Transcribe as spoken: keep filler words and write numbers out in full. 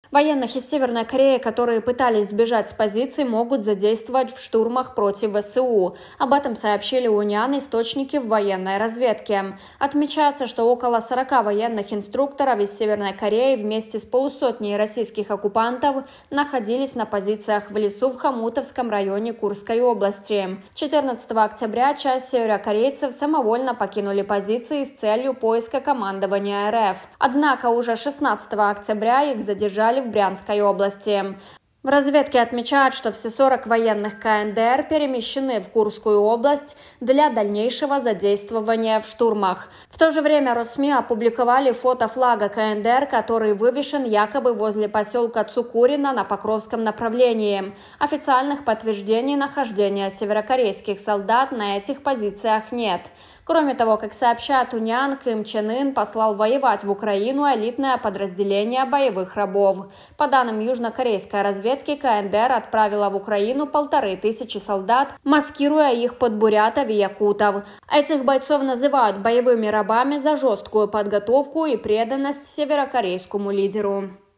Военных из Северной Кореи, которые пытались сбежать с позиций, могут задействовать в штурмах против ВСУ. Об этом сообщили УНИАН источники в военной разведке. Отмечается, что около сорока военных инструкторов из Северной Кореи вместе с полусотней российских оккупантов находились на позициях в лесу в Хомутовском районе Курской области. четырнадцатого октября часть северокорейцев самовольно покинули позиции с целью поиска командования РФ. Однако уже шестнадцатого октября их задержали в Брянской области. В разведке отмечают, что все сорок военных КНДР перемещены в Курскую область для дальнейшего задействования в штурмах. В то же время Росми опубликовали фото флага КНДР, который вывешен якобы возле поселка Цукурино на Покровском направлении. Официальных подтверждений нахождения северокорейских солдат на этих позициях нет. Кроме того, как сообщает УНИАН, Ким Чен Ын послал воевать в Украину элитное подразделение боевых рабов. По данным южнокорейской разведки, КНДР отправила в Украину полторы тысячи солдат, маскируя их под бурятов и якутов. Этих бойцов называют боевыми рабами за жесткую подготовку и преданность северокорейскому лидеру.